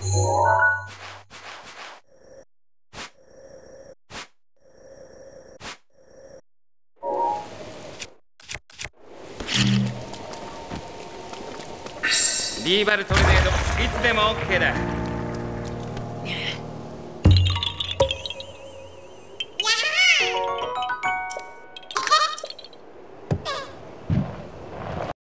リーバルトルネード、いつでも OK だ。